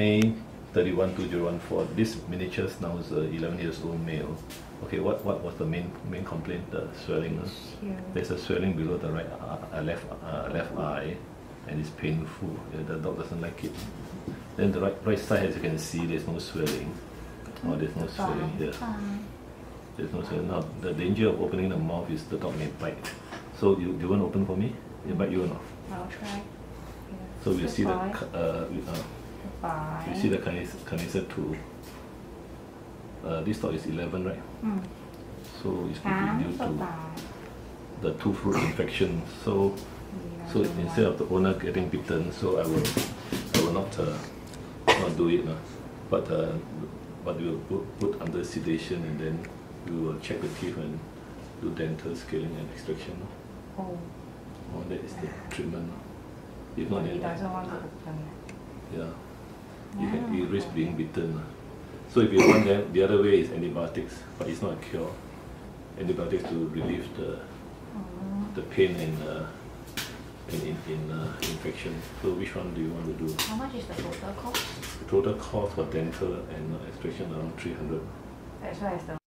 May 31, 2014. This miniatures now is 11 years old male. Okay, what was the main complaint? The swelling. There's a swelling below the left eye, and it's painful. Yeah, the dog doesn't like it. Then the right side, as you can see, there's no swelling. Oh, there's no swelling here. There's no swelling. Now, the danger of opening the mouth is the dog may bite. So you want to open for me? It bite you or not? I'll try. Yeah. So we'll see you see the Canisette 2. This dog is 11, right? So it's due to the tooth root infection. So instead of the owner getting bitten, so I will not do it. But we will put under sedation, and then we will check the teeth and do dental scaling and extraction. Oh, that is the treatment. If not, then doesn't want to open. Yeah, you risk being bitten. So if you want that, the other way is antibiotics, but it's not a cure. Antibiotics to relieve the pain and infection. So which one do you want to do? How much is the total cost? The total cost for dental and extraction around 300. As well as the